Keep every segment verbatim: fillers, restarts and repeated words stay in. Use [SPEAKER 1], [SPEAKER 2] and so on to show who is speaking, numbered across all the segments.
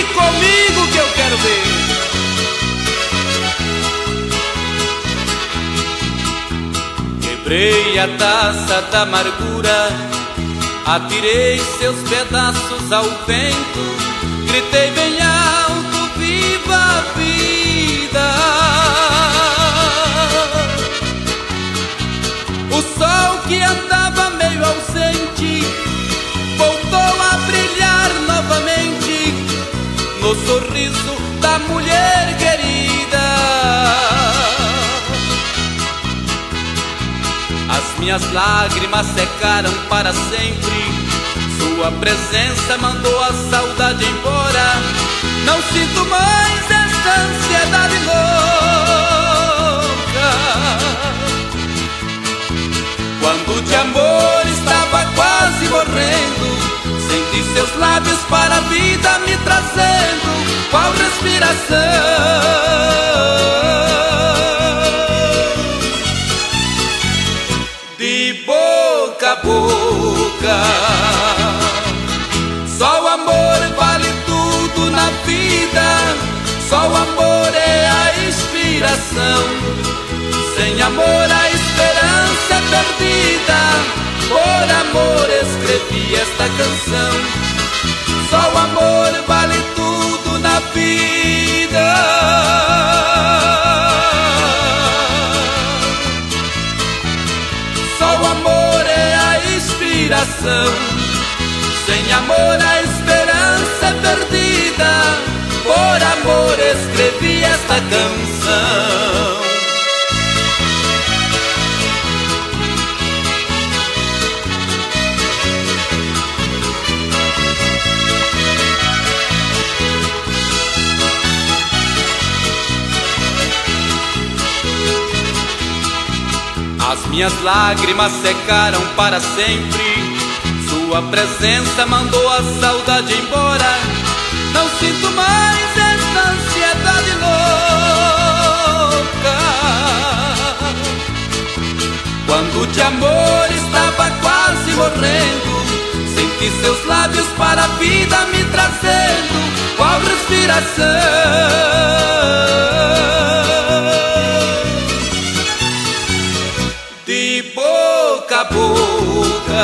[SPEAKER 1] comigo que eu quero ver. Quebrei a taça da amargura, atirei seus pedaços ao vento, gritei bem alto, viva a vida. O sol que andava meio ausente voltou a brilhar novamente no sorriso da mulher querida. As minhas lágrimas secaram para sempre, sua presença mandou a saudade embora. Não sinto mais essa ansiedade louca. Quando de amor estava quase morrendo, senti seus lábios para a vida me trazendo, qual respiração. De boca a boca, só o amor vale tudo na vida, só o amor é a inspiração. Sem amor a esperança é perdida, por amor escrevi esta canção. Só o amor vale tudo na vida. Só o amor é a inspiração. Sem amor a esperança é perdida, por amor escrevi esta canção. As minhas lágrimas secaram para sempre, sua presença mandou a saudade embora. Não sinto mais essa ansiedade louca. Quando de amor estava quase morrendo, senti seus lábios para a vida me trazendo, qual respiração. De boca a boca,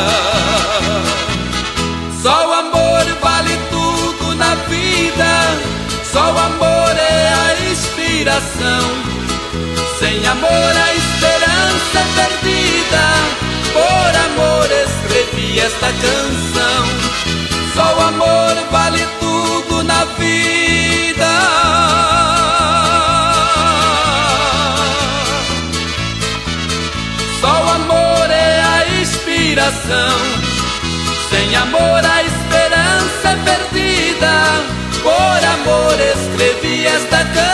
[SPEAKER 1] só o amor vale tudo na vida, só o amor é a inspiração. Sem amor a esperança é perdida, por amor escrevi esta canção. Só o amor vale tudo na vida. Só o amor é a inspiração. Sem amor a esperança é perdida, por amor escrevi esta canção.